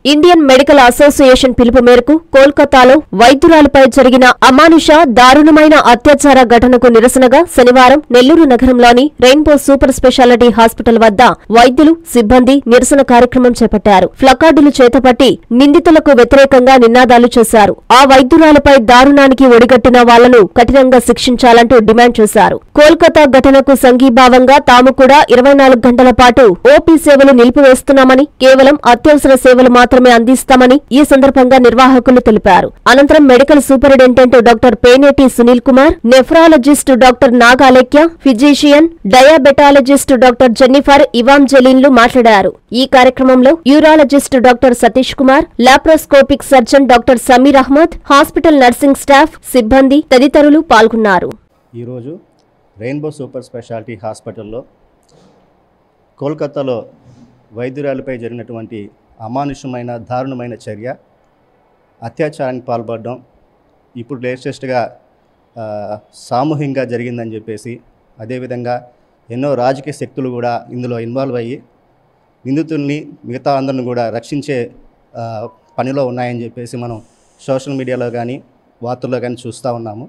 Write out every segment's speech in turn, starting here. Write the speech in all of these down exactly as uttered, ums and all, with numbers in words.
Indian medical association పిలుపు మేరకు కోల్కతాలో వైద్యురాలిపై జరిగిన అమానుష దారుణమైన అత్యాచార ఘటనకు నిరసనగా శనివారం నెల్లూరు నగరంలోని రెయిన్బో సూపర్ స్పెషాలిటీ హాస్పిటల్ వద్ద వైద్యులు సిబ్బంది నిరసన కార్యక్రమం చేపట్టారు. ప్లకార్డులు చేతపట్టి నిందితులకు వ్యతిరేకంగా నినాదాలు చేశారు. ఆ వైద్యురాలపై దారుణానికి ఒడిగట్టిన వాళ్లను కఠినంగా శిక్షించాలంటూ డిమాండ్ చేశారు. కోల్కతా ఘటనకు సంఘీభావంగా తాము కూడా ఇరవై నాలుగు గంటల పాటు ఓపీ సేవలు నిలిపివేస్తున్నామని, కేవలం అత్యవసర సేవలు మాత్రమే అందిస్తామని ఈ సందర్భంగా నిర్వాహకులు తెలిపారు. అనంతరం medical superintendent doctor Peneti Sunil Kumar, nephrologist doctor Nagalekhya, physician, diabetologist doctor Jennifer ఇవాంజెలిన్లు మాట్లాడారు. ఈ కార్యక్రమంలో urologist doctor Satish Kumar, laparoscopic surgeon doctor Sameer Ahmed, hospital nursing staff, సిబ్బంది తదితరులు పాల్గొన్నారు. ఈరోజు రెయిన్బో సూపర్ స్పెషాలిటీ హాస్పిటల్లో కోల్కతాలో వైద్యురాలపై జరిగినటువంటి అమానుషమైన దారుణమైన చర్య, అత్యాచారానికి పాల్పడడం ఇప్పుడు లేటెస్ట్గా సామూహికంగా జరిగిందని చెప్పేసి, అదేవిధంగా ఎన్నో రాజకీయ శక్తులు కూడా ఇందులో ఇన్వాల్వ్ అయ్యి నిందితుల్ని మిగతా అందరిని కూడా రక్షించే పనిలో ఉన్నాయని చెప్పేసి మనం సోషల్ మీడియాలో కానీ వార్తల్లో కానీ చూస్తూ ఉన్నాము.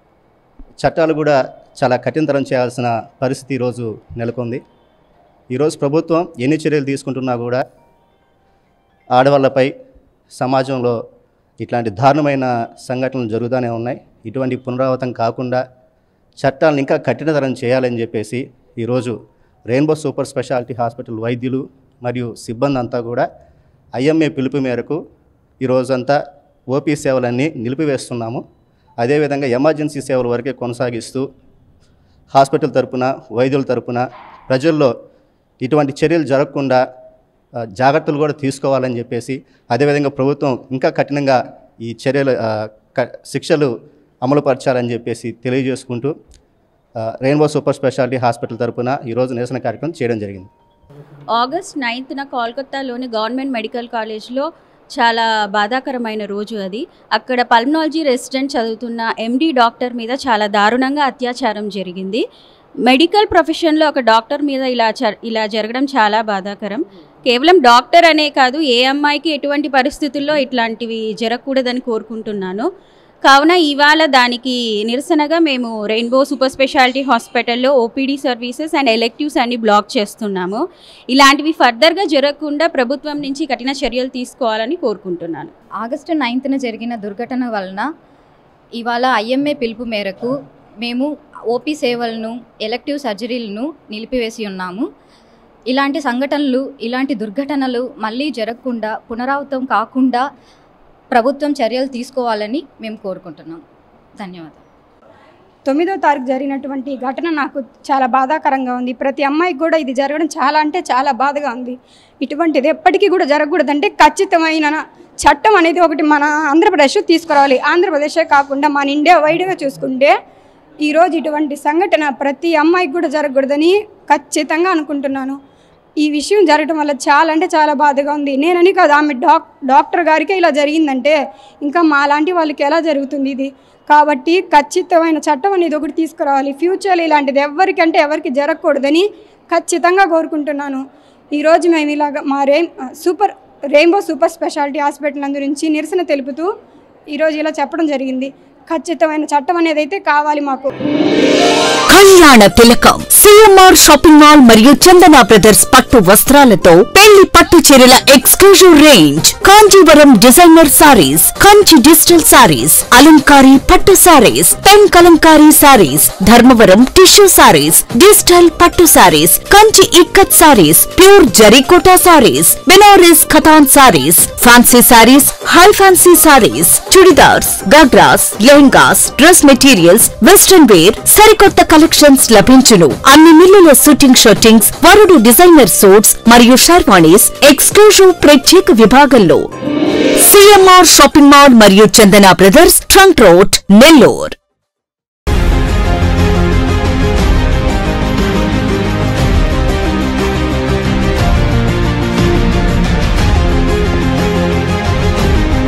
చట్టాలు కూడా చాలా కఠినతరం చేయాల్సిన పరిస్థితి ఈరోజు నెలకొంది. ఈరోజు ప్రభుత్వం ఎన్ని చర్యలు తీసుకుంటున్నా కూడా ఆడవాళ్ళపై సమాజంలో ఇట్లాంటి దారుణమైన సంఘటనలు జరుగుతూనే ఉన్నాయి. ఇటువంటి పునరావృతం కాకుండా చట్టాలను ఇంకా కఠినతరం చేయాలని చెప్పేసి ఈరోజు రెయిన్బో సూపర్ స్పెషాలిటీ హాస్పిటల్ వైద్యులు మరియు సిబ్బంది అంతా కూడా ఐఎంఏ పిలుపు మేరకు ఈరోజంతా ఓపీ సేవలన్నీ నిలిపివేస్తున్నాము. అదేవిధంగా ఎమర్జెన్సీ సేవల వరకే కొనసాగిస్తూ హాస్పిటల్ తరపున, వైద్యుల తరపున ప్రజల్లో ఇటువంటి చర్యలు జరగకుండా జాగ్రత్తలు కూడా తీసుకోవాలని చెప్పేసి, అదేవిధంగా ప్రభుత్వం ఇంకా కఠినంగా ఈ చర్యలు శిక్షలు అమలుపరచాలని చెప్పేసి తెలియజేసుకుంటూ రెయిన్బో సూపర్ స్పెషాలిటీ హాస్పిటల్ తరపున ఈరోజు నిరసన కార్యక్రమం చేయడం జరిగింది. ఆగస్ట్ నైన్త్న కోల్కతాలోని గవర్నమెంట్ మెడికల్ కాలేజ్లో చాలా బాధాకరమైన రోజు అది. అక్కడ పల్మనాలజీ రెసిడెంట్ చదువుతున్న ఎండి డాక్టర్ మీద చాలా దారుణంగా అత్యాచారం జరిగింది. మెడికల్ ప్రొఫెషన్లో ఒక డాక్టర్ మీద ఇలా ఇలా జరగడం చాలా బాధాకరం. కేవలం డాక్టర్ అనే కాదు, ఏ అమ్మాయికి ఎటువంటి పరిస్థితుల్లో ఇట్లాంటివి జరగకూడదని కోరుకుంటున్నాను. కావున ఇవాళ దానికి నిరసనగా మేము రెయిన్బో సూపర్ స్పెషాలిటీ హాస్పిటల్లో ఓపీడీ సర్వీసెస్ అండ్ ఎలెక్టివ్స్ అన్ని బ్లాక్ చేస్తున్నాము. ఇలాంటివి ఫర్దర్గా జరగకుండా ప్రభుత్వం నుంచి కఠిన చర్యలు తీసుకోవాలని కోరుకుంటున్నాను. ఆగస్టు నైన్త్న జరిగిన దుర్ఘటన వలన ఇవాళ ఐఎంఏ పిలుపు మేరకు మేము ఓపీ సేవలను, ఎలెక్టివ్ సర్జరీలను నిలిపివేసి ఉన్నాము. ఇలాంటి సంఘటనలు, ఇలాంటి దుర్ఘటనలు మళ్ళీ జరగకుండా, పునరావృతం కాకుండా ప్రభుత్వం చర్యలు తీసుకోవాలని మేము కోరుకుంటున్నాం. ధన్యవాదాలు. తొమ్మిదో తారీఖు జరిగినటువంటి ఘటన నాకు చాలా బాధాకరంగా ఉంది. ప్రతి అమ్మాయికి కూడా ఇది జరగడం చాలా అంటే చాలా బాధగా ఉంది. ఇటువంటిది ఎప్పటికీ కూడా జరగకూడదంటే ఖచ్చితమైన చట్టం అనేది ఒకటి మన ఆంధ్రప్రదేశ్ తీసుకురావాలి. ఆంధ్రప్రదేశే కాకుండా మన ఇండియా వైడ్గా చూసుకుంటే ఈరోజు ఇటువంటి సంఘటన ప్రతి అమ్మాయికి కూడా జరగకూడదని ఖచ్చితంగా అనుకుంటున్నాను. ఈ విషయం జరగడం వల్ల చాలా అంటే చాలా బాధగా ఉంది. నేనని కాదు, ఆమె డాక్ డాక్టర్ గారికే ఇలా జరిగిందంటే ఇంకా మా లాంటి వాళ్ళకి ఎలా జరుగుతుంది ఇది? కాబట్టి ఖచ్చితమైన చట్టం అనేది ఒకటి తీసుకురావాలి. ఫ్యూచర్లో ఇలాంటిది ఎవరికంటే ఎవరికి జరగకూడదని ఖచ్చితంగా కోరుకుంటున్నాను. ఈరోజు మేము ఇలాగ మా rain super Rainbow super speciality hospital గురించి నిరసన తెలుపుతూ ఈరోజు ఇలా చెప్పడం జరిగింది. ఖచ్చితమైన చట్టం అనేది అయితే కావాలి మాకు. కళ్యాణ తిలకం సిఎంఆర్ షాపింగ్ మాల్ మరియు చందన బ్రదర్స్ పట్టు వస్త్రాలతో పెళ్లి పట్టు చీరల exclusive range, Kanjeevaram designer saris, Kanchi digital saris, అలంకారీ పట్టు saris, pen Kalamkari saris, Dharmavaram tissue saris, digital పట్టు saris, Kanchi ikkat saris, pure Zarikota saris, Banaras Katan saris, fancy saris, high fancy saris, churidars, ghagras, lehengas, dress materials, western wear, సరికొత్త కలెక్షన్స్ లభించును. అన్ని మిల్లుల షూటింగ్ షూటింగ్స్, వరుడు డిజైనర్ సూట్స్ మరియు షర్వాణీస్ ఎక్స్క్లూజివ్ ప్రత్యేక విభాగంలో సిఎంఆర్ షాపింగ్ మాల్ మరియు Chandana brothers, trunk road, Nellore.